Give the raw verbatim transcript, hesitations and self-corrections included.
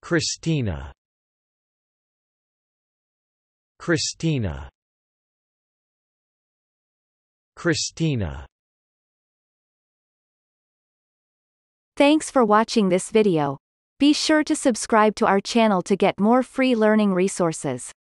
Kristina. Kristina. Kristina. Thanks for watching this video. Be sure to subscribe to our channel to get more free learning resources.